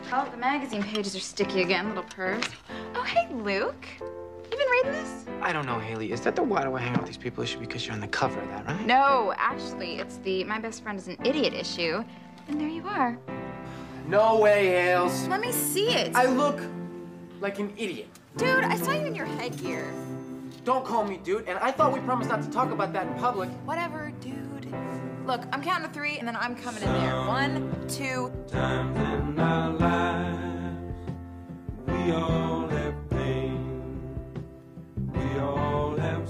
Oh, the magazine pages are sticky again, little purrs. Oh, hey, Luke. You been reading this? I don't know, Haley. Is that the why do I hang out with these people issue because you're on the cover of that, right? No, actually, it's the My Best Friend is an Idiot issue. And there you are. No way, Hales. Let me see it. I look like an idiot. Dude, I saw you in your headgear. Don't call me dude, and I thought we promised not to talk about that in public. Whatever, dude. Look, I'm counting to 3, and then I'm coming in there. 1, 2. Times in our lives, we all have pain, we all have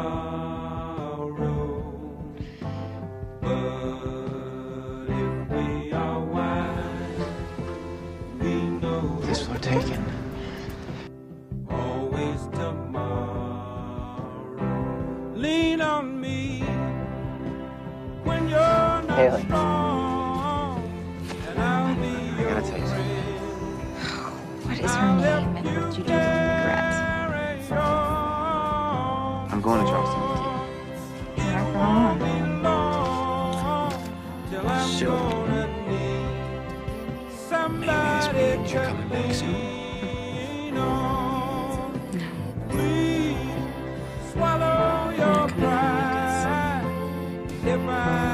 sorrow, but if we are wise, we know This floor taken. always tomorrow. Lean on me when you're not Haley. strong, and I'll be I gotta tell you something. What is her name, and what did you do to regret? I'm going to Charleston with you. Soon. Maybe this means you're coming back soon. Swallow your pride if I